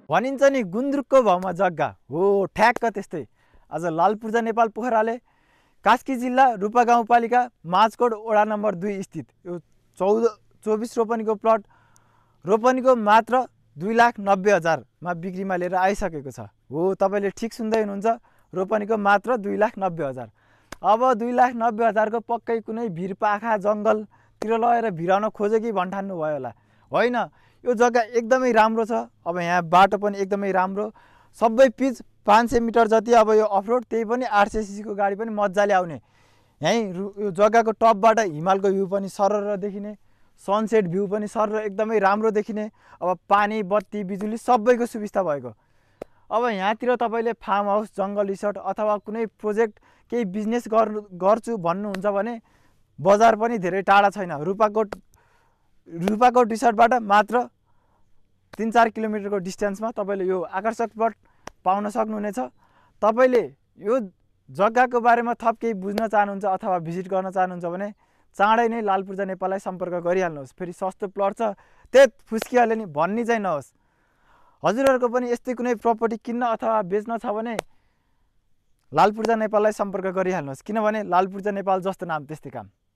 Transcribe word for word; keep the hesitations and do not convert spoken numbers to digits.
भनिन्छ नि गुन्द्रुकको भाउमा जग्गा हो, ठ्याक्क त्यस्तै। आज लालपूर्जा नेपाल पोखराले कास्की जिल्ला रूपा गाउँपालिका माझकोट वडा नम्बर दुई स्थित यो चौध चौबिस रोपनीको प्लट रोपनीको मात्र दुई लाख नब्बे हजारमा बिक्रीमा लिएर आइसकेको छ। हो, तपाईँले ठिक सुन्दै हुनुहुन्छ, रोपनीको मात्र दुई लाख नब्बे हजार। अब दुई लाख नब्बे हजारको पक्कै कुनै भिर पाखा जङ्गलतिर लगेर भिराउन खोजे कि भन्ठान्नु भयो होला। होइन, यो जग्गा एकदमै राम्रो छ। अब यहाँ बाटो पनि एकदमै राम्रो, सबै पिच पाँच सय मिटर जति। अब यो अफरोड त्यही पनि आठ सय सिसीको गाडी पनि मजाले आउने। यहीँ यो जग्गाको टपबाट हिमालको भ्यू पनि सरर देखिने, सनसेट भ्यू पनि सरर एकदमै राम्रो देखिने। अब पानी बत्ती बिजुली सबैको सुविस्ता भएको। अब यहाँतिर तपाईँले फार्म हाउस, जङ्गल रिसोर्ट अथवा कुनै प्रोजेक्ट केही बिजनेस गर्नु गर्छु भन्नुहुन्छ भने बजार पनि धेरै टाढा छैन। रूपाकोट रूपाकोट रिसोर्टबाट मात्र तिन चार किलोमिटरको डिस्टेन्समा तपाईँले यो आकर्षक प्लट पाउन सक्नुहुनेछ। तपाईँले यो जग्गाको बारेमा थप केही बुझ्न चाहनुहुन्छ अथवा भिजिट गर्न चाहनुहुन्छ भने चाँडै नै लालपूर्जा नेपाललाई सम्पर्क गरिहाल्नुहोस्। फेरि सस्तो प्लट छ त्यत फुस्किहाल्यो नि भन्ने चाहिँ नहोस्। हजुरहरूको पनि यस्तै कुनै प्रपर्टी किन्न अथवा बेच्न छ भने लालपूर्जा नेपाललाई सम्पर्क गरिहाल्नुहोस्, किनभने लालपूर्जा नेपाल जस्तो नाम त्यस्तै काम।